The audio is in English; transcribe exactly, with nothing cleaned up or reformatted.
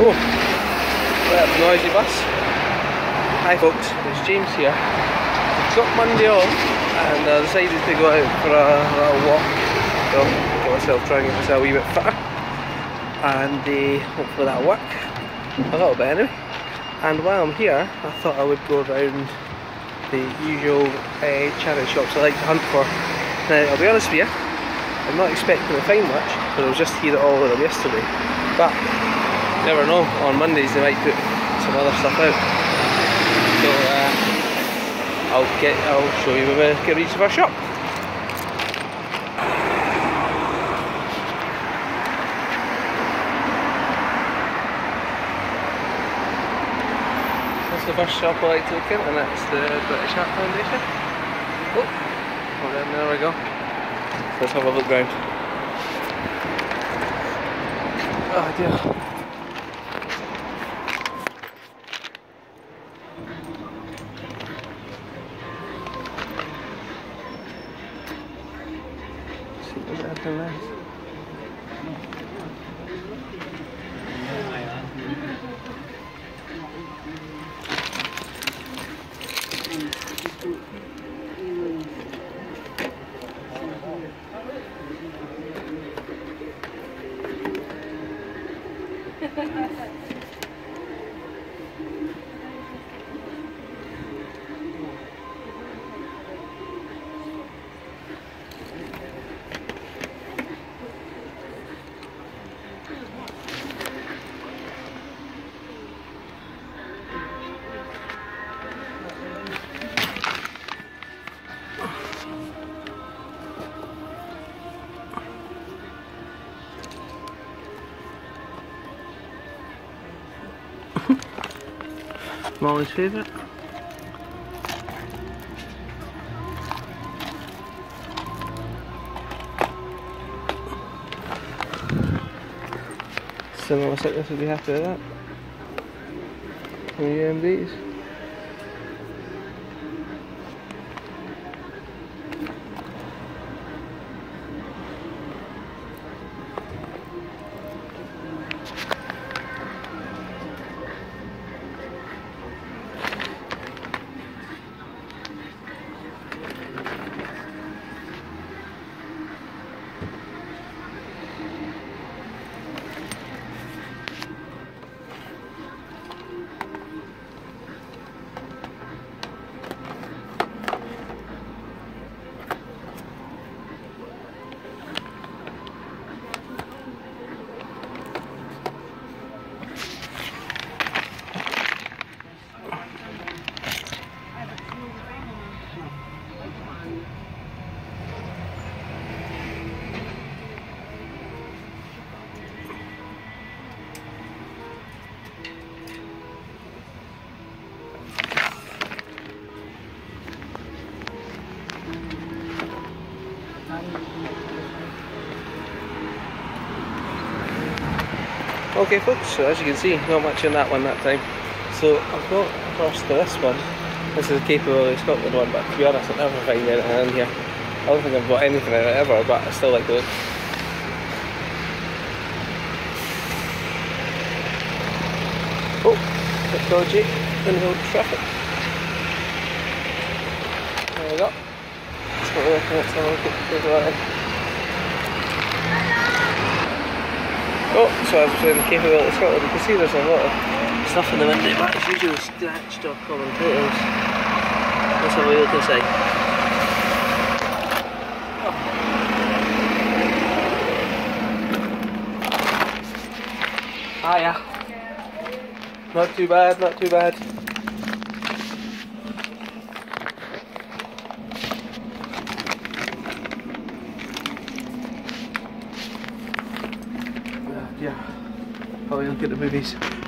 Oh, what a noisy bus. Hi folks, it's James here. I've got Monday off and I decided to go out for a little walk. So, get myself, try and get myself a wee bit fitter. And uh, hopefully that'll work. A little bit anyway. And while I'm here, I thought I would go around the usual uh, charity shops I like to hunt for. Now, I'll be honest with you, I'm not expecting to find much, because I was just here at all of them yesterday. But, you never know, on Mondays they might put some other stuff out. So, uh, I'll get, I'll show you when we get reach the first shop. That's the first shop I like to look in, and that's the British Heart Foundation. Oh, well then, there we go. Let's have a look round. Oh dear. See if there's anything nice. Molly's favourite. Similar sickness would be happy with that. Some U M Ds. Okay folks, so as you can see, not much in that one that time. So I've got across to this one. This is the Capability Scotland one, but to be honest, I'll never find anything in here. I don't think I've bought anything in it ever, but I still like to look. Oh, a bit dodgy in the old traffic. There we go. That's what we're looking at, so I'll look at the Oh, so as I was saying, the Capability Scotland, you can see there's a lot of stuff in the window, but it's usually scratched or common potatoes. Let's have a look inside. Oh. Hiya. Not too bad, not too bad. Yeah, probably look at the movies.